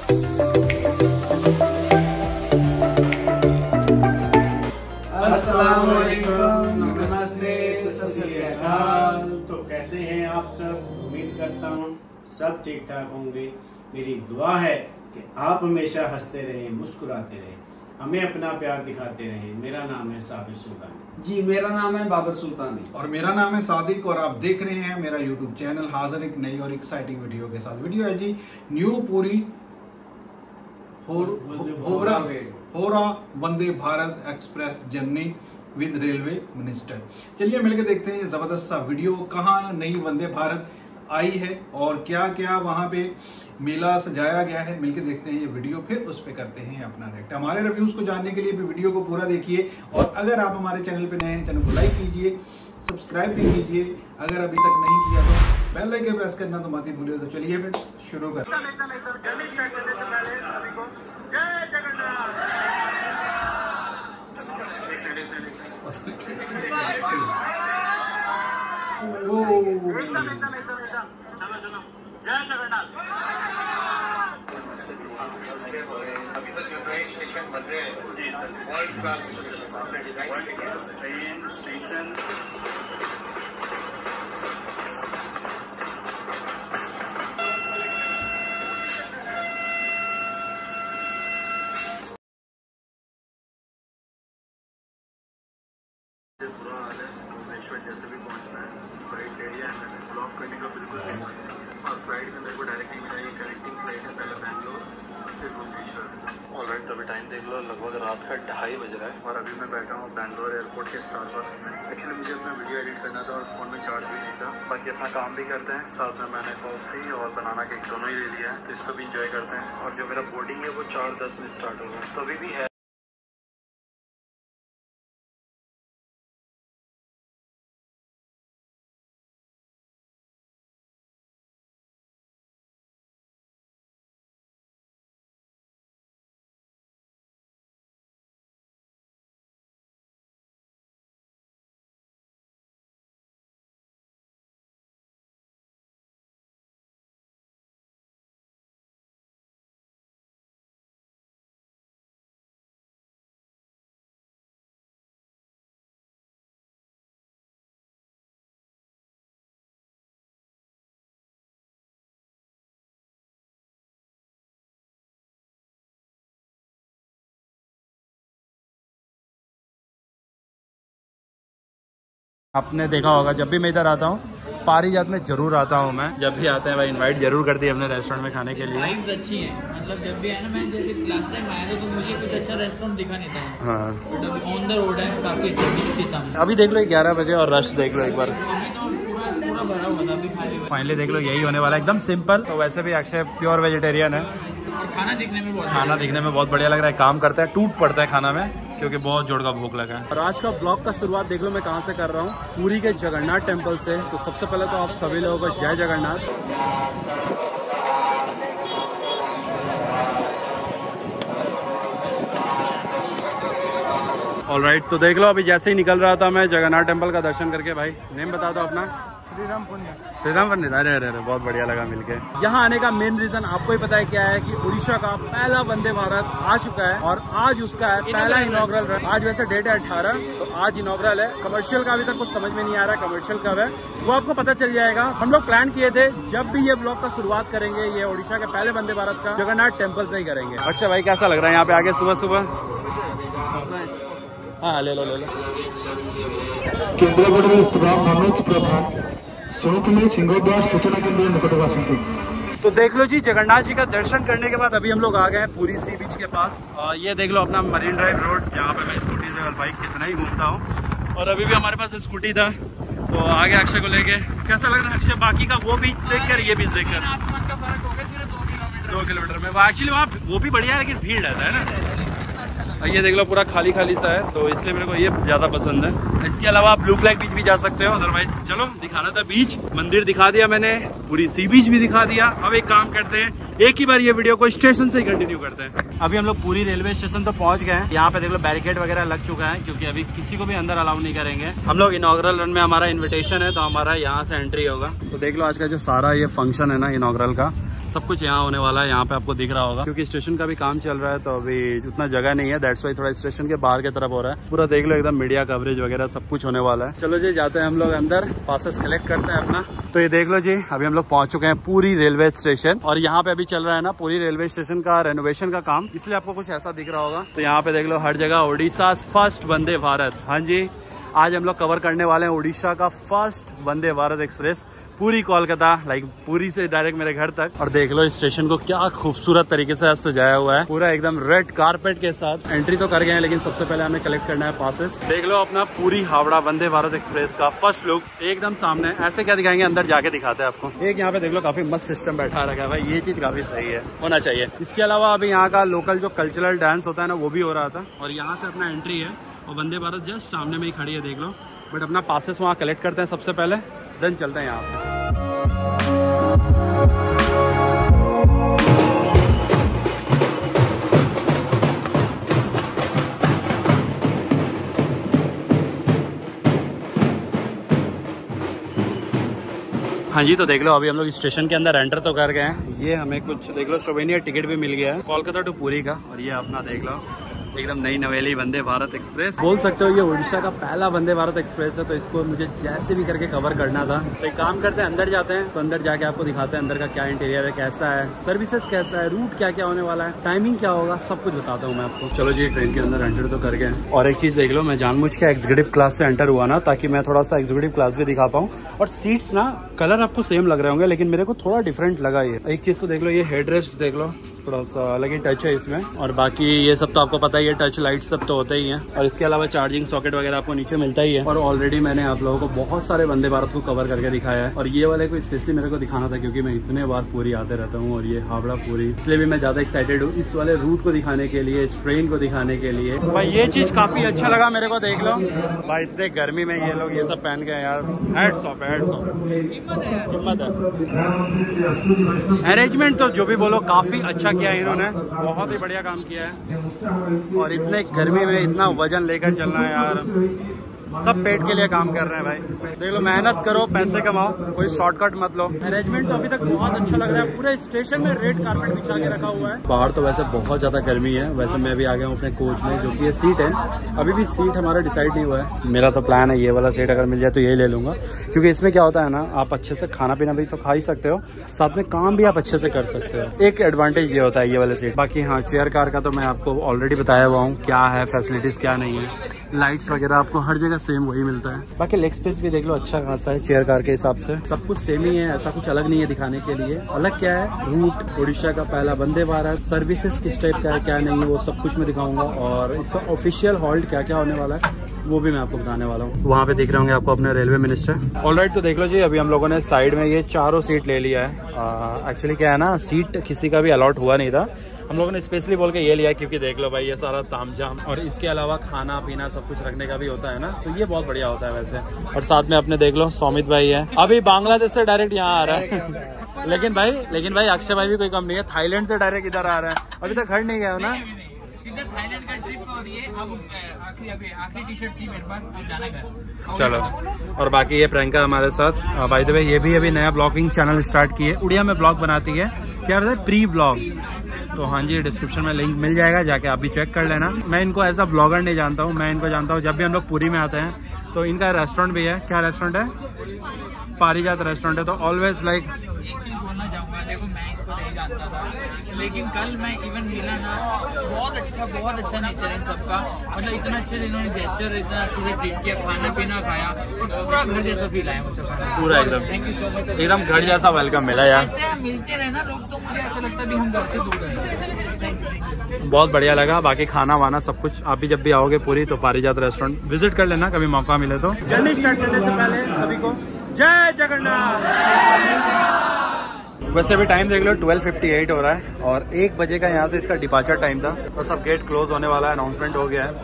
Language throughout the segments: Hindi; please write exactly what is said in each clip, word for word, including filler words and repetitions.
नमस्ते, सत श्री अकाल। तो कैसे हैं आप सब? उम्मीद करता हूँ सब ठीक ठाक होंगे। मेरी दुआ है कि आप हमेशा हंसते रहें, मुस्कुराते रहें, हमें अपना प्यार दिखाते रहें। मेरा नाम है साबिर सुल्तानी जी। मेरा नाम है बाबर सुल्तानी और मेरा नाम है सादिक और आप देख रहे हैं मेरा यूट्यूब चैनल। हाजिर एक नई और एक्साइटिंग वीडियो के साथ। वीडियो है जी न्यू पूरी होवरा होरा Vande Bharat express journey with railway minister. चलिए मिलकर देखते हैं ये जबरदस्त सा वीडियो। कहाँ नई वंदे भारत आई है और क्या क्या वहां पे मेला सजाया गया है, मिलकर देखते हैं ये वीडियो, फिर उस पे करते हैं अपना रिएक्ट। हमारे रिव्यूज को जानने के लिए भी वीडियो को पूरा देखिए और अगर आप हमारे चैनल पे नए हैं, चैनल को लाइक कीजिए, सब्सक्राइब भी कीजिए अगर अभी तक नहीं किया तो बेल आइकन प्रेस करना तो मत ही भूलिए। तो चलिए फिर शुरू करते हैं। जय जगन्नाथ। एकदम एकदम एकदम एकदम चलो चलो जय जगन्नाथ। अभी तो जो नए स्टेशन बन रहे हैं जी सर, वर्ल्ड क्लास स्टेशन आपने डिजाइन किया है। ट्रेन स्टेशन बुरा हाल है। भुवनेश्वर जैसे भी पहुंचना है, फ्लाइट एरिया है, मैंने ब्लॉक करने का बिल्कुल नहीं है। और फ्लाइट में मेरे को डायरेक्टली मिला, ये कनेक्टिंग फ्लाइट है, पहले बैंगलोर फिर भुवनेश्वर। ऑलराइट, तो अभी टाइम देख लो, लगभग रात का ढाई बज रहा है और अभी मैं बैठा हूँ बैंगलोर एयरपोर्ट के स्टारबक्स में। एक्चुअली मुझे अपना वीडियो एडिट करना था और फ़ोन में चार्ज भी नहीं था। बाकी अपना काम भी करते हैं, साथ में मैंने कॉफ़ी और बनाना केक दोनों ही ले लिया है, तो इसको भी इंजॉय करते हैं। और जो मेरा बोर्डिंग है वो चार दस में स्टार्ट होगा, तो अभी भी है। आपने देखा होगा जब भी मैं इधर आता हूँ, पारिजात में जरूर आता हूँ मैं। जब भी आते हैं भाई इनवाइट जरूर करती है अपने रेस्टोरेंट में खाने के लिए। वाइब्स अच्छी है, मतलब जब भी आया ना, मैं जैसे लास्ट टाइम आया था तो मुझे कुछ अच्छा रेस्टोरेंट दिखा नहीं था। हाँ, बट अभी ऑन द रोड है, काफी अच्छा बीच के सामने। अभी देख लो ग्यारह बजे और रश देख लो एक बार। अभी तो पूरा पूरा भरा हुआ था, अभी खाली हुआ। फाइनली देख लो यही होने वाला है, एकदम सिंपल। तो वैसे भी अक्षय प्योर वेजिटेरियन है और खाना दिखने में बहुत खाना दिखने में बहुत बढ़िया लग रहा है। काम करता है, टूट पड़ता है खाना में क्योंकि बहुत जोर का भूख लगा है। और आज का ब्लॉग का शुरुआत देख लो मैं कहाँ से कर रहा हूँ, पुरी के जगन्नाथ टेम्पल से। तो सबसे पहले तो आप सभी लोगों को जय जगन्नाथ। ऑलराइट, तो देख लो अभी जैसे ही निकल रहा था मैं जगन्नाथ टेम्पल का दर्शन करके। भाई नेम बता दो अपना। श्रीराम पुण्य। श्रीराम पंडित। अरे अरे अरे बहुत बढ़िया लगा मिलके। यहाँ आने का मेन रीजन आपको ही पता है क्या है, कि उड़ीसा का पहला वंदे भारत आ चुका है और आज उसका है पहला इनॉग्रल रन। आज वैसे डेट है अठारह, तो आज इनॉग्रल है। कमर्शियल का अभी तक कुछ समझ में नहीं आ रहा है कमर्शियल कब है, वो आपको पता चल जाएगा। हम लोग प्लान किए थे जब भी ये ब्लॉग का शुरुआत करेंगे, ये उड़ीसा के पहले वंदे भारत का जगन्नाथ टेम्पल से ही करेंगे। अच्छा भाई कैसा लग रहा है यहाँ पे आगे सुबह सुबह? हाँ ले लो ले लो। केन्द्रापड़े स्थित मनोज प्रधान सुनितले सिंहद्वार सूचना केंद्र निकटक आसंती। तो देख लो जी जगन्नाथ जी का दर्शन करने के बाद अभी हम लोग आ गए हैं पूरी सी बीच के पास। और ये देख लो अपना मरीन ड्राइव रोड, जहाँ पे मैं स्कूटी से और बाइक कितना ही घूमता हूँ। और अभी भी हमारे पास स्कूटी था, तो आगे अक्षय को लेके। कैसा लग रहा है अक्षय बाकी का वो बीच देख कर, ये बीच देख कर? आसमान का फर्क हो गया सिर्फ दो किलोमीटर दो किलोमीटर में। वो एक्चुअली वहाँ वो भी बढ़िया है लेकिन भीड़ रहता है ना। ये देख लो पूरा खाली खाली सा है, तो इसलिए मेरे को ये ज्यादा पसंद है। इसके अलावा आप ब्लू फ्लैग बीच भी जा सकते हो, अदरवाइज चलो दिखाना था बीच। मंदिर दिखा दिया मैंने, पूरी सी बीच भी दिखा दिया। अब एक काम करते हैं, एक ही बार ये वीडियो को स्टेशन से ही कंटिन्यू करते हैं। अभी हम लोग पूरी रेलवे स्टेशन तो पहुंच गए हैं। यहाँ पे देख लो बैरिकेड वगैरह लग चुका है, क्योंकि अभी किसी को भी अंदर अलाउ नहीं करेंगे। हम लोग इनॉग्रल रन में, हमारा इन्विटेशन है तो हमारा यहाँ से एंट्री होगा। तो देख लो आज का जो सारा ये फंक्शन है ना इनॉग्रल का, सब कुछ यहाँ होने वाला है। यहाँ पे आपको दिख रहा होगा क्योंकि स्टेशन का भी काम चल रहा है तो अभी उतना जगह नहीं है, दैट्स वाई थोड़ा स्टेशन के बाहर की तरफ हो रहा है। पूरा देख लो एकदम मीडिया कवरेज वगैरह सब कुछ होने वाला है। चलो जी जाते हैं हम लोग अंदर, पासेस कलेक्ट करते हैं अपना। तो ये देख लो जी अभी हम लोग पहुंच चुके हैं पूरी रेलवे स्टेशन और यहाँ पे अभी चल रहा है ना पूरी रेलवे स्टेशन का रेनोवेशन का काम, इसलिए आपको कुछ ऐसा दिख रहा होगा। तो यहाँ पे देख लो हर जगह उड़ीसा फर्स्ट वंदे भारत। हाँ जी, आज हम लोग कवर करने वाले हैं उड़ीसा का फर्स्ट वंदे भारत एक्सप्रेस, पूरी कोलकाता, लाइक पूरी से डायरेक्ट मेरे घर तक। और देख लो स्टेशन को क्या खूबसूरत तरीके से सजाया हुआ है, पूरा एकदम रेड कारपेट के साथ। एंट्री तो कर गए हैं लेकिन सबसे पहले हमें कलेक्ट करना है पासेस। देख लो अपना पूरी हावड़ा वंदे भारत एक्सप्रेस का फर्स्ट लुक एकदम सामने। ऐसे क्या दिखाएंगे, अंदर जाके दिखाते हैं आपको। एक यहाँ पे देख लो काफी मस्त सिस्टम बैठा रखा है भाई, ये चीज काफी सही है, होना चाहिए। इसके अलावा अभी यहाँ का लोकल जो कल्चरल डांस होता है ना वो भी हो रहा था। और यहाँ से अपना एंट्री है और वंदे भारत जस्ट सामने में ही खड़ी है, देख लो। बट अपना पासेस वहाँ कलेक्ट करते हैं सबसे पहले, देन चलते हैं यहाँ पे। हाँ जी, तो देख लो अभी हम लोग स्टेशन के अंदर एंटर तो कर गए हैं। ये हमें कुछ देख लो सोवेनियर टिकट भी मिल गया है कोलकाता टू पुरी का। और ये अपना देख लो एकदम नई नवेली वंदे भारत एक्सप्रेस, बोल सकते हो ये उड़ीसा का पहला वंदे भारत एक्सप्रेस है। तो इसको मुझे जैसे भी करके कवर करना था। तो एक काम करते हैं, अंदर जाते हैं। तो अंदर जाके आपको दिखाते हैं अंदर का क्या इंटीरियर है, कैसा है, सर्विसेज कैसा है, रूट क्या क्या होने वाला है, टाइमिंग क्या होगा, सब कुछ बताता हूँ मैं आपको। चलो जी ट्रेन के अंदर एंटर तो कर गए। और एक चीज देख लो, मैं जानबूझ के एग्जीक्यूटिव क्लास से एंटर हुआ ना ताकि मैं थोड़ा सा एग्जीक्यूटिव क्लास भी दिखा पाऊँ। और सीट्स ना कलर आपको सेम लग रहे होंगे लेकिन मेरे को थोड़ा डिफरेंट लगा। ये एक चीज तो देख लो, ये हेड रेस्ट देख लो, थोड़ा सा अलग ही टच है इसमें। और बाकी ये सब तो आपको पता ही है, टच लाइट सब तो होते ही हैं। और इसके अलावा चार्जिंग सॉकेट वगैरह आपको नीचे मिलता ही है। और ऑलरेडी मैंने आप लोगों को बहुत सारे वंदे भारत को कवर करके दिखाया है और ये वाले को स्पेशली मेरे को दिखाना था क्योंकि मैं इतने बार पूरी आते रहता हूँ और ये हावड़ा पूरी, इसलिए भी मैं ज्यादा एक्साइटेड हूँ इस वाले रूट को दिखाने के लिए, इस ट्रेन को दिखाने के लिए। भाई ये चीज काफी अच्छा लगा मेरे को, देख लो भाई इतने गर्मी में ये लोग ये सब पहन गए यार, हेड्स ऑफ हेड्स ऑफ, हिम्मत है। अरेंजमेंट तो जो भी बोलो काफी अच्छा किया है इन्होंने, बहुत ही बढ़िया काम किया है। और इतने गर्मी में इतना वजन लेकर चलना है यार, सब पेट के लिए काम कर रहे हैं भाई। देख लो मेहनत करो पैसे कमाओ, कोई शॉर्टकट मत लो। अरेंजमेंट तो अभी तक बहुत अच्छा लग रहा है, पूरे स्टेशन में रेड कारपेट बिछा के रखा हुआ है। बाहर तो वैसे बहुत ज्यादा गर्मी है, वैसे मैं भी आ गया हूँ अपने कोच में जो कि ये सीट है। अभी भी सीट हमारा डिसाइड नहीं हुआ है, मेरा तो प्लान है ये वाला सीट अगर मिल जाए तो यही ले लूंगा क्योंकि इसमें क्या होता है ना, आप अच्छे से खाना पीना भी तो खा ही सकते हो, साथ में काम भी आप अच्छे से कर सकते हो। एक एडवांटेज ये होता है ये वाले सीट। बाकी हाँ, चेयर कार का तो मैं आपको ऑलरेडी बताया हुआ हूँ क्या है, फैसिलिटीज क्या नहीं है, लाइट्स वगैरह आपको हर जगह सेम वही मिलता है। बाकी लेग स्पेस भी देख लो अच्छा खासा है चेयर कार के हिसाब से, सब कुछ सेम ही है, ऐसा कुछ अलग नहीं है दिखाने के लिए। अलग क्या है, रूट उड़ीसा का पहला वंदे भारत, सर्विसेज किस टाइप का है क्या नहीं है वो सब कुछ मैं दिखाऊंगा। और इसका ऑफिशियल हॉल्ट क्या क्या होने वाला है वो भी मैं आपको बताने वाला हूँ। वहाँ पे दिख रहे होंगे आपको अपने रेलवे मिनिस्टर। ऑलराइट, तो देख लो जी अभी हम लोगों ने साइड में ये चारों सीट ले लिया है। एक्चुअली क्या है ना, सीट किसी का भी अलॉट हुआ नहीं था, हम लोगों ने स्पेशली बोल के ये लिया क्योंकि देख लो भाई ये सारा तामझाम और इसके अलावा खाना पीना सब कुछ रखने का भी होता है ना, तो ये बहुत बढ़िया होता है वैसे। और साथ में अपने देख लो सौमित भाई है, अभी बांग्लादेश से डायरेक्ट यहाँ आ रहा है लेकिन भाई लेकिन भाई अक्षय भाई भी कोई कम नहीं है, थाईलैंड से डायरेक्ट इधर आ रहा है, अभी तक घर नहीं गया हो ना। सीधा थाईलैंड का ट्रिप और ये अब आखिरी अभी आखिरी टी शर्ट थी मेरे पास, अब जाना घर। चलो, और बाकी ये प्रियंका हमारे साथ, बाय द वे ये भी अभी नया ब्लॉगिंग चैनल स्टार्ट किए, उड़िया में ब्लॉग बनाती है, क्या कहते हैं प्री ब्लॉग। तो हाँ जी डिस्क्रिप्शन में लिंक मिल जाएगा, जाके आप भी चेक कर लेना। मैं इनको एज अ ब्लॉगर नहीं जानता हूँ, मैं इनको जानता हूँ जब भी हम लोग पुरी में आते हैं तो इनका रेस्टोरेंट भी है। क्या रेस्टोरेंट है? पारिजात रेस्टोरेंट है। तो ऑलवेज लाइक एक चीज बोलना चाहूंगा, देखो मैं इसको नहीं जानता था लेकिन कल मैं इवन मिला ना, बहुत अच्छा बहुत अच्छा नेचर है इन सबका, मतलब इतना अच्छे से इन्होंने जेस्चर इतना अच्छे से ट्रीट किया, खाना पीना खाया और पूरा घर जैसा फील आया मुझे, पूरा एकदम थैंक यू सो मच, एकदम घर जैसा वेलकम मिला यार। ऐसे मिलते रहे ना लोग तो मुझे ऐसा लगता है भी हम घर से दूर हैं। बहुत बढ़िया लगा। बाकी खाना वाना सब कुछ आप भी जब भी आओगे पूरी तो पारिजात रेस्टोरेंट विजिट कर लेना कभी मौका मिले तो। जर्नी स्टार्ट करने से पहले सभी को जय जगन्नाथ। वैसे अभी टाइम देख लो ट्वेल्व फिफ्टी एट हो रहा है और एक बजे का यहाँ से इसका डिपार्चर टाइम था। बस अब गेट क्लोज होने वाला है, अनाउंसमेंट हो गया है।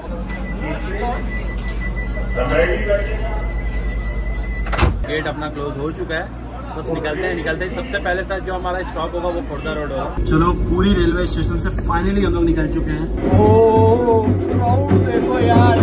गेट अपना क्लोज हो चुका है, बस निकलते हैं। निकलते हैं सबसे पहले साथ जो हमारा स्टॉप होगा वो खोर्धा रोड होगा। चलो पूरी रेलवे स्टेशन से फाइनली हम लोग निकल चुके हैं। ओह क्राउड देखो यार,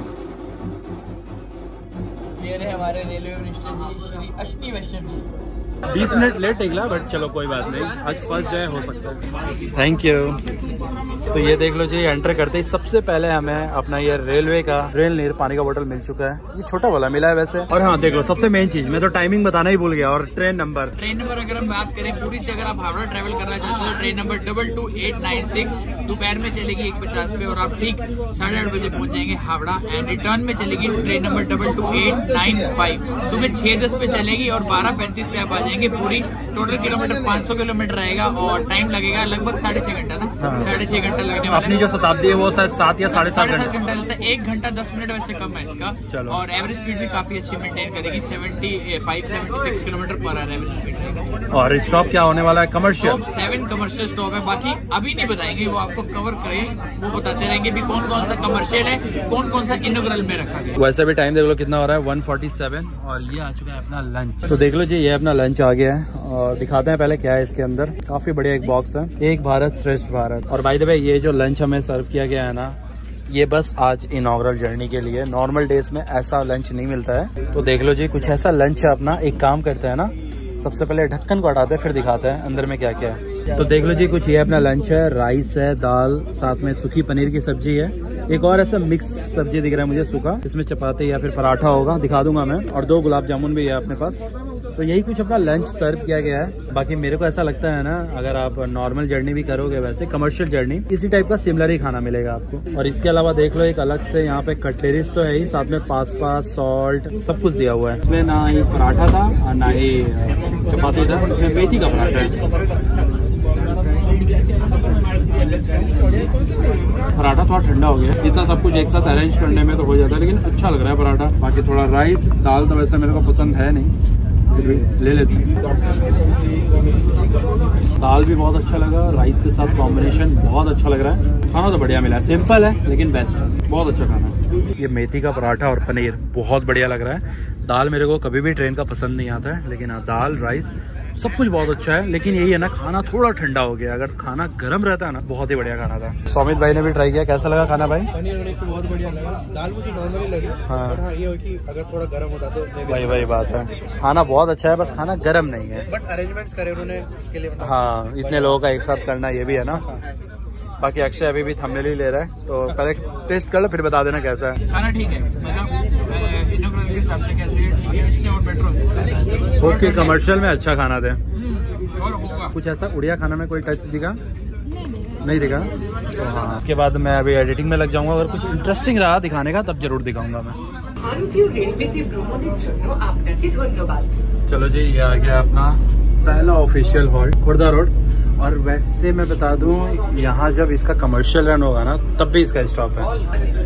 ये रहे हमारे रेलवे मिनिस्टर जी श्री अश्विनी वैष्णव जी। बीस मिनट लेट निकला बट चलो कोई बात नहीं, आज फर्स्ट डे हो सकता है। Thank you. तो ये देख लो जी, एंटर करते ही सबसे पहले हमें अपना ये रेलवे का रेल नीर पानी का बोतल मिल चुका है। ये छोटा वाला मिला है वैसे। और हाँ देख लो, सबसे मेन चीज मैं तो टाइमिंग बताना ही भूल गया। और ट्रेन नंबर ट्रेन नंबर अगर हम बात करें पूरी से, अगर आप हावड़ा ट्रेवल करना चाहते हो, train number double two eight nine six दोपहर में चलेगी एक पचास पे, और आप ठीक साढ़े आठ बजे पहुंच जाएंगे हावड़ा। एंड रिटर्न में चलेगी train number double two eight nine five सुबह छह दस पे चलेगी और बारह पैंतीस पे आप आ जाएंगे। पूरी टोटल किलोमीटर पाँच सौ किलोमीटर रहेगा और टाइम लगेगा लगभग साढ़े छह घंटा ना साढ़े छह घंटा लगने वाला है। अपनी जो शताब्दी है वो शायद सात या साढ़े सात सात घंटा लगता है, एक घंटा दस मिनट वैसे कम है इसका। चलो। और एवरेज स्पीड भी काफी अच्छी मेंटेन करेगी, seventy five seventy six kilometre per hour average speed रहेगा। और स्टॉप क्या होने वाला है? कमर्शियल सेवन कमर्शियल स्टॉप है, बाकी अभी नहीं बताएंगे, वो आपको कवर करें वो बताते रहेंगे भी कौन कौन सा कमर्शियल है, कौन कौन सा इनॉग्रल में रखा गया। वैसे भी टाइम देख लो कितना हो रहा है, वन फोर्टी सेवन। और ये आ चुका है अपना लंच। तो देख लो जी, ये अपना लंच आ गया है और दिखाते हैं पहले क्या है इसके अंदर। काफी बढ़िया एक बॉक्स है, एक भारत श्रेष्ठ भारत। और बाय द वे ये जो लंच हमें सर्व किया गया है ना, ये बस आज इनॉग्रल जर्नी के लिए, नॉर्मल डेज में ऐसा लंच नहीं मिलता है। तो देख लो जी, कुछ ऐसा लंच है अपना। एक काम करते हैं ना, सबसे पहले ढक्कन को हटाते हैं फिर दिखाते हैं अंदर में क्या क्या है। तो देख लो जी, कुछ ये अपना लंच है, राइस है, दाल, साथ में सूखी पनीर की सब्जी है, एक और ऐसा मिक्स सब्जी दिख रहा है मुझे सूखा, इसमें चपाती या फिर पराठा होगा, दिखा दूंगा मैं, और दो गुलाब जामुन भी है अपने पास। तो यही कुछ अपना लंच सर्व किया गया है। बाकी मेरे को ऐसा लगता है ना, अगर आप नॉर्मल जर्नी भी करोगे, वैसे कमर्शियल जर्नी, इसी टाइप का सिमिलर ही खाना मिलेगा आपको। और इसके अलावा देख लो एक अलग से यहाँ पे कटलेरीज तो है ही, साथ में पास्ता, सॉल्ट, सब कुछ दिया हुआ है। इसमें ना ही पराठा था और ना ही चपाती था, इसमें मेथी का पराठा है। पराठा थोड़ा ठंडा हो गया, इतना सब कुछ एक साथ अरेंज करने में तो हो जाता है, लेकिन अच्छा लग रहा है पराठा। बाकी थोड़ा राइस, दाल तो वैसे मेरे को पसंद है नहीं, फिर भी ले लेते हैं। दाल भी बहुत अच्छा लगा, राइस के साथ कॉम्बिनेशन बहुत अच्छा लग रहा है। खाना तो बढ़िया मिला है, सिंपल है लेकिन बेस्ट है, बहुत अच्छा खाना है। ये मेथी का पराठा और पनीर बहुत बढ़िया लग रहा है। दाल मेरे को कभी भी ट्रेन का पसंद नहीं आता है, लेकिन हाँ दाल, राइस सब कुछ बहुत अच्छा है। लेकिन यही है ना, खाना थोड़ा ठंडा हो गया, अगर खाना गर्म रहता है ना, बहुत ही बढ़िया खाना था। सौमित भाई ने भी ट्राई किया, कैसा लगा खाना भाई? पनीर वनीर तो बहुत बढ़िया लगा, दाल मुझे नॉर्मली लगी। हाँ, हाँ ये हो कि अगर थोड़ा गर्म होता तो वही वही बात है, खाना बहुत अच्छा है, बस खाना गर्म नहीं है। बट अरेंजमेंट्स करे उन्होंने उसके लिए। हाँ, इतने लोगों का एक साथ करना ये भी है ना। बाकी अक्षय अभी भी थंबनेल ही ले रहा है, तो पहले टेस्ट कर लो फिर बता देना कैसा है। खाना ठीक है, मतलब इनॉग्रल के हिसाब से कैसे है, ठीक है, इससे और बेटर हो सकता है। ओके, कमर्शियल में अच्छा खाना दे। और होगा कुछ ऐसा उड़िया खाना में कोई टच दिखा नहीं दिखा? तो हाँ, उसके बाद मैं अभी एडिटिंग में लग जाऊंगा, अगर कुछ इंटरेस्टिंग रहा दिखाने का तब जरूर दिखाऊंगा मैं। चलो जी, ये आ गया अपना पहला ऑफिशियल हॉल्ट, खुर्दा रोड। और वैसे मैं बता दूं, यहाँ जब इसका कमर्शियल रन होगा ना, तब भी इसका स्टॉप है।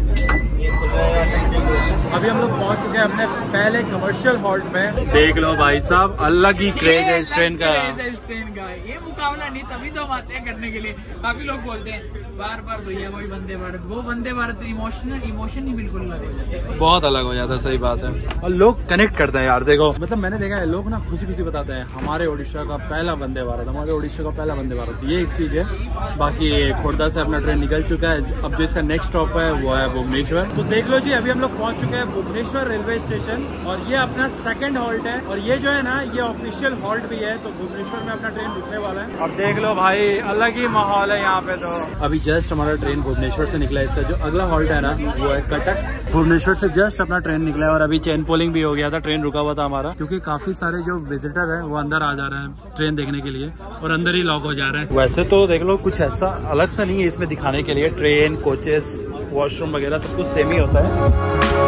अभी हम लोग पहुंच चुके हैं अपने पहले कमर्शियल हॉल्ट में। देख लो भाई साहब, अलग ही क्रेज है इस ट्रेन का। इस ट्रेन का ये मुकाबला नहीं, तभी तो हम आते हैं करने के लिए। काफी लोग बोलते हैं बार बार भैया वही वंदे भारत, वो वंदे भारत इमोशनल इमोशन ही बिल्कुल अलग हो जाता है, बहुत अलग हो जाता है। सही बात है, और लोग कनेक्ट करते हैं यार। देखो मतलब मैंने देखा है, लोग ना खुशी खुशी बताते हैं हमारे ओडिशा का पहला वंदे भारत, हमारे ओडिशा का पहला वंदे भारत, ये एक चीज है। बाकी खुर्दा से अपना ट्रेन निकल चुका है, अब जो इसका नेक्स्ट स्टॉप है वो है भुवनेश्वर। तो देख लो जी, अभी हम लोग पहुंच चुके हैं भुवनेश्वर रेलवे स्टेशन, और ये अपना सेकंड हॉल्ट है। और ये जो है ना, ये ऑफिशियल हॉल्ट भी है, तो भुवनेश्वर में अपना ट्रेन रुकने वाला है। और देख लो भाई, अलग ही माहौल है यहाँ पे। तो अभी जस्ट हमारा ट्रेन भुवनेश्वर से निकला है, इसका जो अगला हॉल्ट है ना वो है कटक। भुवनेश्वर से जस्ट अपना ट्रेन निकला है, और अभी चेन पोलिंग भी हो गया था, ट्रेन रुका हुआ था हमारा, क्योंकि काफी सारे जो विजिटर है वो अंदर आ जा रहे हैं ट्रेन देखने के लिए, और अंदर ही लॉक हो जा रहे हैं। वैसे तो देख लो कुछ ऐसा अलग सा नहीं है इसमें दिखाने के लिए, ट्रेन, कोचेस, वॉशरूम वगैरह सब कुछ सेम ही होता है।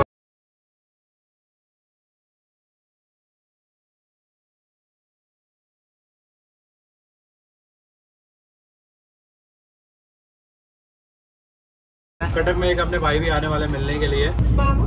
कटक में एक अपने भाई भी आने वाले मिलने के लिए।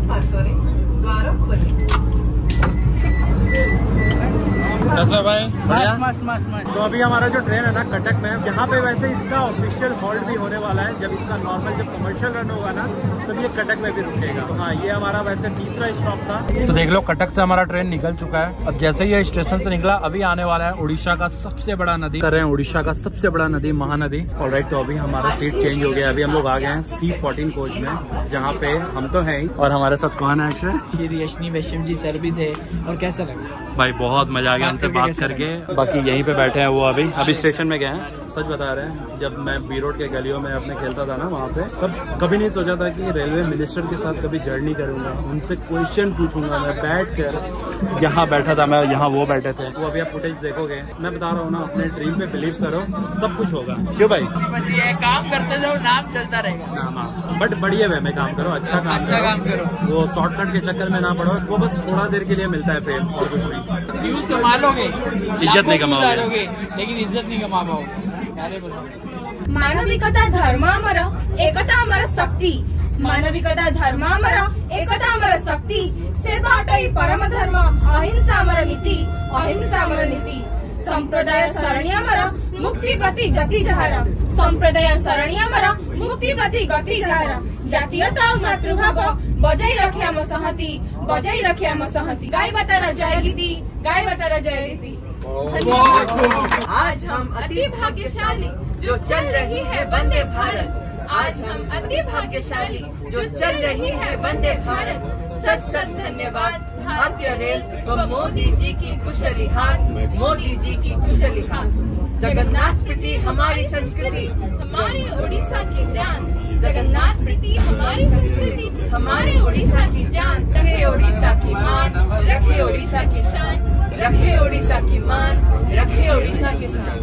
कैसा भाई? मस्त मस्त मस्त मस्त। तो अभी हमारा जो ट्रेन है ना कटक में, यहाँ पे वैसे इसका ऑफिशियल हॉल्ट भी होने वाला है। जब इसका नॉर्मल जब कमर्शियल रन होगा ना, तब ये कटक में भी रुकेगा। तो हाँ, ये हमारा वैसे तीसरा स्टॉप था। तो देख लो, कटक से हमारा ट्रेन निकल चुका है। अब जैसे ही ये स्टेशन से निकला, अभी आने वाला है उड़ीसा का सबसे बड़ा नदी, कर रहे हैं उड़ीसा का सबसे बड़ा नदी महानदी। ऑलराइट, तो अभी हमारा सीट चेंज हो गया, अभी हम लोग आ गए हैं सी फोर्टीन कोच में, जहाँ पे हम तो हैं ही, और हमारे साथ कौन है? अक्षय, श्री यशनी वैश्यम जी सर भी थे। और कैसा लगा? भाई बहुत मजा आ गया हमसे बात करके। बाकी यहीं पे बैठे हैं वो, अभी अभी स्टेशन में गए हैं। सच बता रहे हैं, जब मैं बी रोड के गलियों में अपने खेलता था ना वहाँ पे, तब कभी नहीं सोचा था कि रेलवे मिनिस्टर के साथ कभी जर्नी करूंगा, उनसे क्वेश्चन पूछूंगा। मैं बैठ कर यहाँ बैठा था, मैं यहाँ वो बैठे थे, वो अभी आप फुटेज देखोगे। मैं बता रहा हूँ ना, अपने ड्रीम पे बिलीव करो, सब कुछ होगा। क्यों भाई? बस ये काम करते जाओ, नाम चलता रहेगा। बट बढ़िया वे में काम करो, अच्छा काम अच्छा काम करो, वो शॉर्टकट के चक्कर में ना पड़ो। वो बस थोड़ा देर के लिए मिलता है फेम, और कुछ नहीं। व्यूज कमा लोगे, इज्जत नहीं कमाओगे, लेकिन इज्जत नहीं कमा पाओगे। मानविकता धर्म अमर, एकता अमर शक्ति। मानविकता धर्म अमर, एकता अमर शक्ति। से बाटई परम धर्म, अहिंसा अमर नीति, अहिंसा अमर नीति। संप्रदाय सरणी अमर, मुक्ति प्रति गति जहार। संप्रदाय सरणी अमर, मुक्ति प्रति गति जहार। जातीयता मातृभाव बजाई रखे हम सहति, बजाई रखे हम सहति। गाय बतर जय गीति, गाय बतर जय गीति। आज हम अति भाग्यशाली जो चल रही है वंदे भारत। आज हम अति भाग्यशाली जो चल रही है वंदे भारत। सच सच धन्यवाद भारतीय रेल व मोदी जी की कुशली हाथ, मोदी जी की कुशली हाथ। जगन्नाथ प्रीति हमारी संस्कृति, हमारी उड़ीसा की जान। जगन्नाथ प्रीति हमारी संस्कृति, हमारे उड़ीसा की जान। रखे उड़ीसा की मान, रखे उड़ीसा की शान। रखे उड़ीसा की मान, रखे उड़ीसा की शान।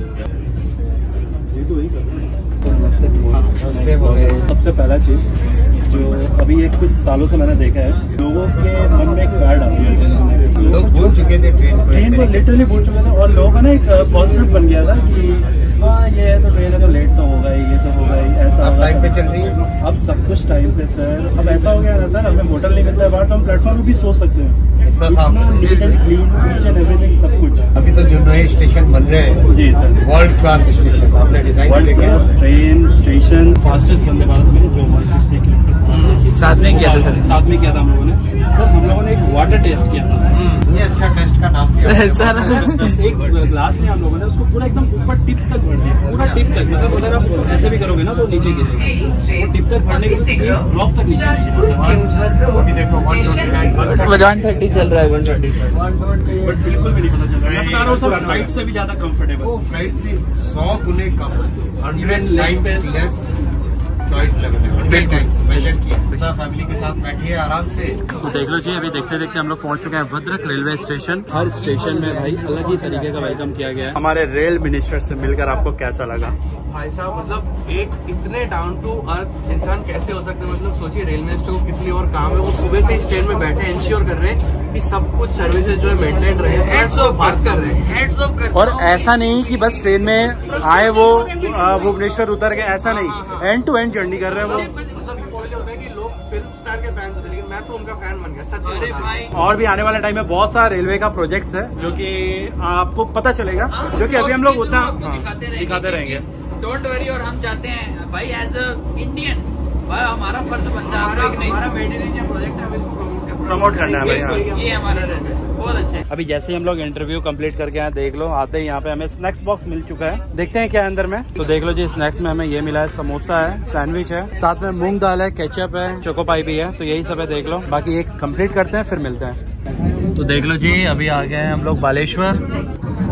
सबसे पहला चीज जो अभी एक कुछ सालों से मैंने देखा है, लोगों के मन में एक बैड आती है। लोग भूल चुके थे ट्रेन को, ट्रेन को लिटरली भूल चुके थे, और लोगों का ना एक कॉन्सेप्ट बन गया था कि हाँ ये है तो ट्रेन है तो लेट तो होगा ही, ये तो होगा ही, ऐसा अब टाइम पे चल रही है। अब सब कुछ टाइम पे सर। अब ऐसा हो गया ना सर, हमें होटल नहीं मिलता है बाहर, तो हम प्लेटफॉर्म पे भी सो सकते हैं। इतना साफ, neat and clean, each and everything, सब कुछ। अभी तो जो नए स्टेशन बन रहे हैं, जी सर, वर्ल्ड क्लास स्टेशन आपने डिजाइन देखे। Train station fastest Vande Bharat में जो वन सिक्सटी किलोमीटर साथ में किया था सर, साथ में किया था हम लोगों ने सर। हम लोगों ने एक वाटर टेस्ट किया था सर। ये अच्छा टेस्ट का नाम दिया सर। एक ग्लास में हम लोगों ने उसको पूरा एकदम ऊपर टिप तक भर दिया, पूरा टिप तक। मतलब अगर आप ऐसे भी करोगे ना तो नीचे गिरेगा, वो टिप तक भरने के बाद ब्लॉक तक नीचे। अभी देखो वन थर्टी चल रहा है, वन थर्टी बट बिल्कुल भी नहीं पता चल रहा है। चारों सब फ्लाइट से भी ज्यादा कंफर्टेबल, वो फ्लाइट से सौ गुने कम, इवन लेस चॉइस लेवल है, टाइम्स मेजर किया। फैमिली के साथ बैठिए आराम से। तो देख लो जी, अभी देखते देखते हम लोग पहुंच चुके हैं भद्रक रेलवे स्टेशन। हर स्टेशन में भाई अलग ही तरीके का वेलकम किया गया है। हमारे रेल मिनिस्टर से मिलकर आपको कैसा लगा? भाई साहब, मतलब एक इतने डाउन टू अर्थ इंसान कैसे हो सकते हैं। मतलब सोचिए रेल मिनिस्टर को कितनी और काम है, वो सुबह से इस ट्रेन में बैठे इंश्योर कर रहे हैं कि सब कुछ सर्विसेज जो है मेंटेन रहे, बात कर रहे हैं। और ऐसा नहीं कि बस ट्रेन में आए वो भुवनेश्वर उतर गए, ऐसा नहीं, एंड टू एंड जर्नी कर रहे हैं वो। मतलब होता है कि लोग फिल्म स्टार के फैन होते हैं, लेकिन मैं तो उनका फैन बन गया, सच। और भी आने वाले टाइम में बहुत सारा रेलवे का प्रोजेक्ट्स है जो कि आपको पता चलेगा, जो कि अभी हम लोग उतना दिखाते रहेंगे। Don't worry. और हम चाहते हैं भाई एज अ इंडियन, भाई हमारा फर्ज बनता है हमारा मेंटेनेंस प्रोजेक्ट है, इसको प्रमोट करना है भाई। ये हमारा रहता है, बहुत अच्छा है। अभी जैसे ही हम लोग इंटरव्यू कंप्लीट करके आए, देख लो आते ही यहाँ पे हमें स्नैक्स बॉक्स मिल चुका है। देखते हैं क्या है अंदर में। तो देख लो जी, स्नैक्स में हमें ये मिला है, समोसा है, सैंडविच है, साथ में मूंग दाल है, केचप है, चोकोपाई भी है। तो यही सब है, देख लो। बाकी एक कंप्लीट करते हैं फिर मिलते हैं। तो देख लो जी, अभी आ गए हैं हम लोग बालेश्वर।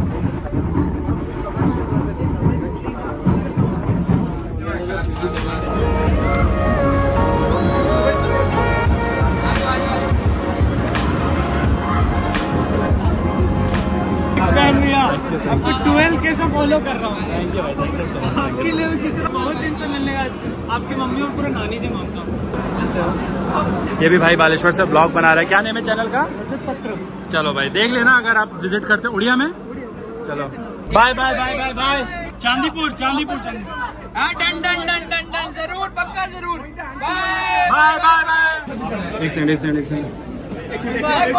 आपको ट्वेल्व कैसे फॉलो कर रहा हूँ। थैंक यू भाई, थैंक यू सो मच। आपके लिए कितना बहुत दिन से मिलने का, आपकी मम्मी और पूरा नानी जी मांगता हूँ। ये भी भाई बालेश्वर से ब्लॉग बना रहा है। क्या नेम है चैनल का? पत्र। चलो भाई देख लेना अगर आप विजिट करते हो उड़िया में। चलो bye bye bye bye bye. Chandipur Chandipur done done done done done जरूर, पक्का जरूर। Bye bye bye. एक सेकंड एक सेकंड एक सेकंड।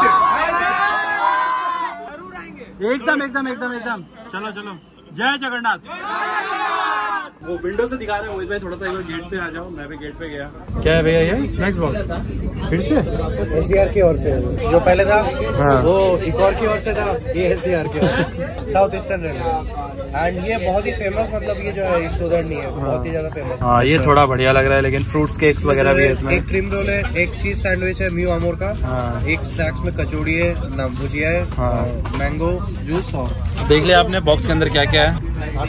एकदम एकदम एकदम एकदम। चलो चलो, जय जगन्नाथ। वो विंडो से दिखा रहे हैं मोहित भाई, थोड़ा सा एक बार गेट पे आ जाओ। मैं भी गेट पे गया। क्या है भैया ये स्नैक्स बॉक्स फिर से एसीआर की ओर से, जो पहले था हाँ। वो एक और की ओर से था, ये एसीआर की ओर से, साउथ ईस्टर्न रेलवे। एंड ये बहुत ही फेमस, मतलब ये जो है सोदरनी है, बहुत ही ज्यादा फेमस। हाँ ये थोड़ा बढ़िया लग रहा है, लेकिन फ्रूट्स केक्स वगैरह भी है इसमें। एक क्रीम रोल है, एक चीज सैंडविच है म्यू अमूर का, एक स्नैक्स में कचौड़ी है, नाम भुजिया है, मैंगो जूस। और देख लिया आपने बॉक्स के अंदर क्या क्या है।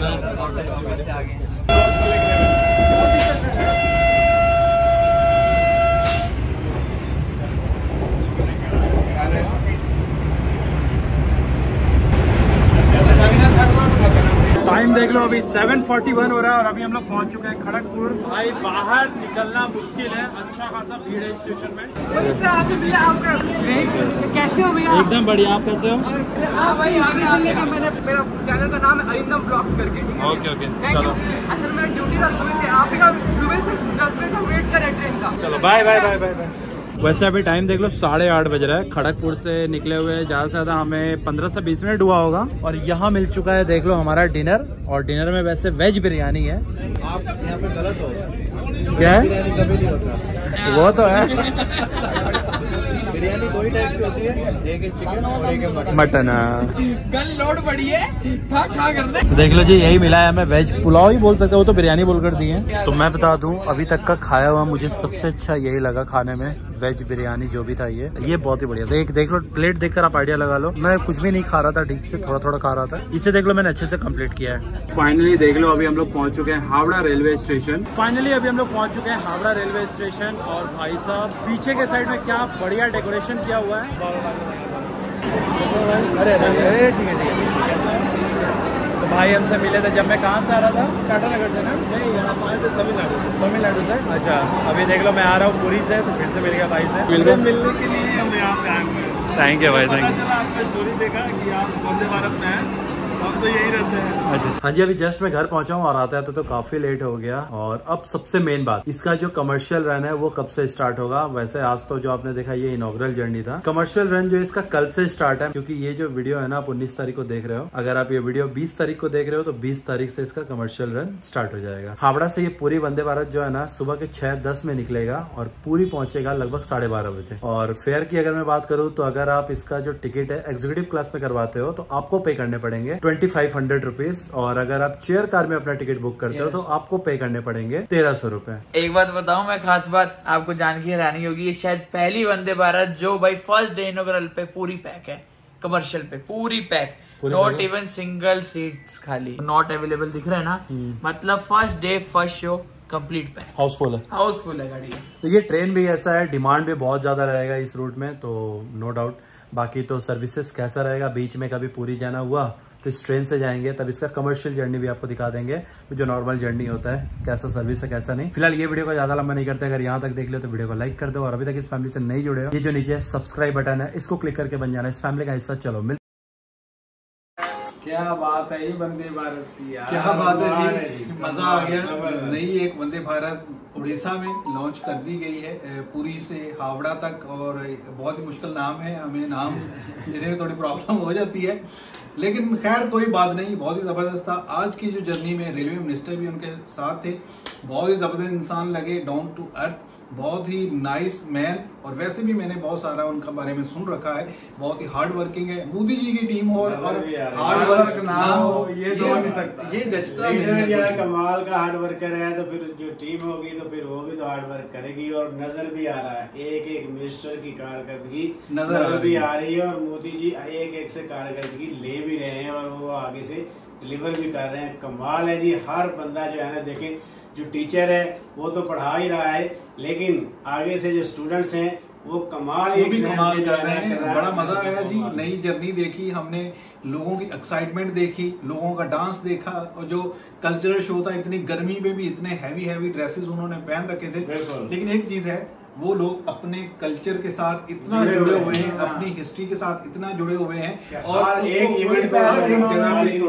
टाइम देख लो, अभी सेवन फोर्टी वन हो रहा है और अभी हम लोग पहुंच चुके हैं खड़गपुर। भाई बाहर निकलना मुश्किल है, अच्छा खासा भीड़ है स्टेशन में। कैसे हो भैया? एकदम बढ़िया, आप कैसे हो? आप भाई आगे चलिए, मैंने मेरा चैनल का नाम है अरिंदम ब्लॉग्स करके। ओके ओके चलो। असल मेरा ड्यूटी था सुबह से, आप सुबह से दस बजे तक वेट करें ट्रेन का। चलो bye bye bye bye bye. वैसे अभी टाइम देख लो साढ़े आठ बज रहा है। खड़गपुर से निकले हुए ज्यादा से ज्यादा हमें पंद्रह से बीस मिनट हुआ होगा और यहाँ मिल चुका है देख लो हमारा डिनर। और डिनर में वैसे वेज बिरयानी है। आप यहाँ पे गलत हो, क्या है? बिरयानी कभी नहीं होता। वो तो है। बिरयानी दो ही टाइप की होती है, एक है चिकन और एक है मटन। मटन कल लोड बढ़ी है, ठा ठा करने। तो देख लो जी, यही मिला है हमें, वेज पुलाव ही बोल सकते हो, वो तो बिरयानी बोलकर दी है। तो मैं बता दूं अभी तक का खाया हुआ मुझे सबसे अच्छा यही लगा खाने में, वेज बिरयानी जो भी था ये ये बहुत ही बढ़िया था। एक देख लो प्लेट देखकर आप आइडिया लगा लो। मैं कुछ भी नहीं खा रहा था ठीक से, थोड़ा थोड़ा खा रहा था। इसे देख लो मैंने अच्छे से कंप्लीट किया है। फाइनली देख लो अभी हम लोग पहुंच चुके हैं हावड़ा रेलवे स्टेशन। फाइनली अभी हम लोग पहुंच चुके हैं हावड़ा रेलवे स्टेशन। और भाई साहब पीछे के साइड में क्या बढ़िया डेकोरेशन किया हुआ है। अरे अरे ठीक है ठीक है। तो भाई हमसे मिले थे जब मैं कहाँ से आ रहा था, टाटा नगर से ना? नहीं, यहाँ आए थे तमिलनाडु से। तमिलनाडु से? अच्छा, अभी देख लो मैं आ रहा हूँ पुरी से, तो फिर से मिल गया भाई से। मिलने मिलने के लिए हम यहाँ पे आए हुए हैं। थैंक यू भाई, थैंक यू। चला आपने स्टोरी देखा कि आप वंदे भारत में हैं, हम तो यही रहते हैं। अच्छा हाँ जी, अभी जस्ट मैं घर पहुंचा हूँ और आते आते तो काफी लेट हो गया। और अब सबसे मेन बात, इसका जो कमर्शियल रन है वो कब से स्टार्ट होगा। वैसे आज तो जो आपने देखा ये इनॉग्रल जर्नी था। कमर्शियल रन जो इसका कल से स्टार्ट है, क्योंकि ये जो वीडियो है ना आप उन्नीस तारीख को देख रहे हो। अगर आप ये वीडियो बीस तारीख को देख रहे हो तो बीस तारीख से इसका कमर्शियल रन स्टार्ट हो जाएगा। हावड़ा से ये पूरी वंदे भारत जो है ना सुबह के छह दस में निकलेगा और पूरी पहुंचेगा लगभग साढ़े बारह बजे। और फेयर की अगर मैं बात करूँ तो अगर आप इसका जो टिकट है एग्जीक्यूटिव क्लास में करवाते हो तो आपको पे करने पड़ेंगे ट्वेंटी फाइव हंड्रेड रुपीज। और अगर आप चेयर कार में अपना टिकट बुक करते हो तो आपको पे करने पड़ेंगे तेरह सौ रूपए। एक बात बताऊं मैं, खास बात आपको जान के हैरानी होगी, ये शायद पहली वंदे भारत जो भाई फर्स्ट डे इनॉग्रल पे पूरी पैक है, कमर्शियल पे पूरी pack, not even single seat खाली, नॉट अवेलेबल दिख रहा है ना। मतलब first day first show complete pack, housefull है, हाउसफुल है गाड़ी। तो ये ट्रेन भी ऐसा है, डिमांड भी बहुत ज्यादा रहेगा इस रूट में, तो नो डाउट। बाकी तो सर्विसेज कैसा रहेगा, बीच में कभी पूरी जाना हुआ तो इस ट्रेन से जाएंगे, तब इसका कमर्शियल जर्नी भी आपको दिखा देंगे, जो नॉर्मल जर्नी होता है, कैसा सर्विस है कैसा नहीं। फिलहाल ये वीडियो को ज्यादा लंबा नहीं करते, अगर यहाँ तक देख लो तो वीडियो को लाइक कर दो और अभी तक इस फैमिली से नहीं जुड़े हो, ये जो नीचे सब्सक्राइब बटन है इसको क्लिक करके बन जाना इस फैमिली का हिस्सा। चलो मिल क्या बात है ये वंदे भारत की यार, क्या बात है जी, मजा आ गया। नई एक वंदे भारत उड़ीसा में लॉन्च कर दी गई है, पुरी से हावड़ा तक। और बहुत ही मुश्किल नाम है, हमें नाम लेने में थोड़ी प्रॉब्लम हो जाती है, लेकिन खैर कोई बात नहीं, बहुत ही जबरदस्त था। आज की जो जर्नी में रेलवे मिनिस्टर भी उनके साथ थे, बहुत ही जबरदस्त इंसान लगे, डाउन टू अर्थ, बहुत ही नाइस मैन। और वैसे भी मैंने बहुत सारा उनका बारे में सुन रखा है, बहुत ही हार्ड वर्किंग है। मोदी जी की टीम हो और हार्ड वर्क ना हो ये तो हो नहीं सकता, ये जचता नहीं है। कमाल का हार्ड वर्कर है, तो फिर जो टीम होगी तो फिर वो भी तो हार्ड वर्क करेगी। और नजर भी आ रहा है, एक एक मिनिस्टर की कारकर्दगी नजर भी आ रही है और मोदी जी एक एक से कारकर्दगी ले भी रहे हैं और वो आगे से डिलीवर भी कर रहे हैं। कमाल है जी, हर बंदा जो है ना, देखें जो टीचर है वो तो पढ़ा ही रहा है, लेकिन आगे से जो स्टूडेंट्स हैं वो कमाल वो भी कमाल कर रहे हैं। बड़ा मजा आया जी, नई जर्नी देखी हमने, लोगों की एक्साइटमेंट देखी, लोगों का डांस देखा, और जो कल्चरल शो था, इतनी गर्मी में भी इतने हैवी हैवी ड्रेसेस उन्होंने पहन रखे थे। लेकिन एक चीज है, वो लोग अपने कल्चर के साथ इतना जुड़े हुए हैं, अपनी हिस्ट्री के साथ इतना जुड़े हुए हैं और एक इवेंट जगह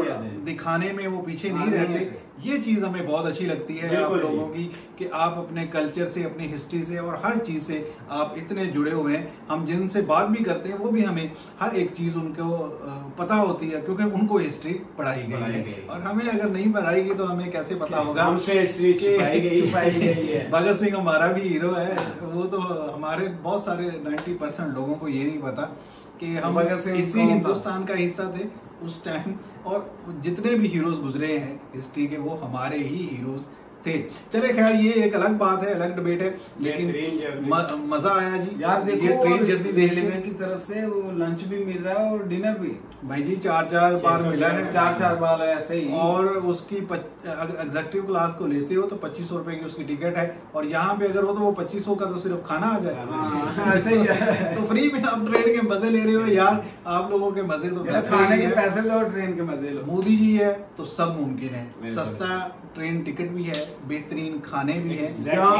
दिखाने में वो पीछे नहीं रहते। ये चीज हमें बहुत अच्छी लगती है आप लोगों की कि आप अपने कल्चर से, अपनी हिस्ट्री से और हर चीज से आप इतने जुड़े हुए हैं। हम जिनसे बात भी करते हैं वो भी हमें हर एक चीज उनको पता होती है क्योंकि उनको हिस्ट्री पढ़ाई गई है, और हमें अगर नहीं पढ़ाएगी तो हमें कैसे पता होगा हमसे हिस्ट्री छुपाई गई है। भगत सिंह हमारा भी हीरो है, वो तो हमारे बहुत सारे नब्बे परसेंट लोगों को ये नहीं पता कि हम इसी हिंदुस्तान का हिस्सा थे उस टाइम, और जितने भी हीरोज गुजरे हैं हिस्ट्री के वो हमारे ही हीरोज थे। चले खैर ये एक अलग बात है, अलग डिबेट है, लेकिन मजा आया जी यार। देखो ट्रेन जर्नी रेलवे की तरफ से वो लंच भी मिल रहा है और डिनर भी भाई जी चार चार बार मिला है, चार चार बार ऐसे ही। और उसकी एग्जेक्टिव क्लास को लेते हो तो पच्चीस सौ रुपए की उसकी टिकट है, और यहाँ पे अगर हो तो वो पच्चीस सौ का तो सिर्फ खाना आ जाए। ऐसे ही है। तो फ्री में आप ट्रेन के मजे ले रहे हो यार, आप लोगों के मजे तो खाने के पैसे दो और ट्रेन के मजे लो। मोदी जी है तो सब मुमकिन है, सस्ता ट्रेन टिकट भी है, बेहतरीन खाने भी है,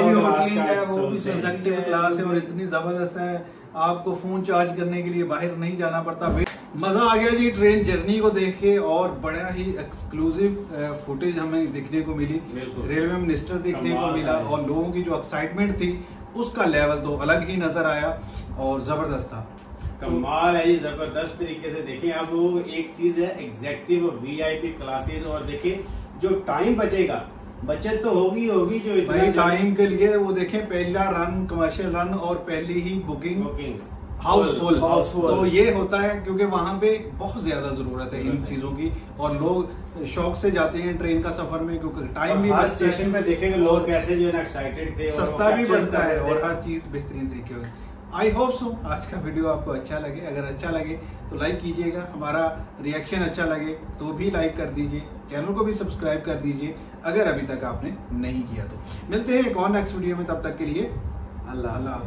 वो भी एग्जेक्टिव क्लास है और इतनी जबरदस्त है आपको फोन चार्ज करने के लिए बाहर नहीं जाना पड़ता। मजा आ गया जी ट्रेन जर्नी को देख के, और बड़ा ही एक्सक्लूसिव फुटेज हमें देखने को मिली, रेलवे मिनिस्टर देखने को मिला, और लोगों की जो एक्साइटमेंट थी उसका लेवल तो अलग ही नजर आया और जबरदस्त था। कमाल है, जबरदस्त तरीके से देखें। अब वो एक चीज है एग्जेक्टिव वीआईपी क्लासेस, और देखिए जो टाइम बचेगा, बचत तो होगी होगी जो इतना टाइम के लिए वो देखें पहला रन कमर्शियल रन और पहली ही बुकिंग हाउसफुल। तो ये होता है क्योंकि वहां पे बहुत ज्यादा जरूरत है इन चीजों की, और लोग शौक से जाते हैं ट्रेन का सफर में क्योंकि टाइम भी हर स्टेशन पे देखेंगे लोग कैसे जो है एक्साइटेड थे, सस्ता भी पड़ता है और हर चीज बेहतरीन तरीके से। आई होप सो आज का वीडियो आपको अच्छा लगे, अगर अच्छा लगे तो लाइक कीजिएगा, हमारा रिएक्शन अच्छा लगे तो भी लाइक कर दीजिए, चैनल को भी सब्सक्राइब कर दीजिए अगर अभी तक आपने नहीं किया तो। मिलते हैं एक और नेक्स्ट वीडियो में, तब तक के लिए अल्लाह अल्लाह।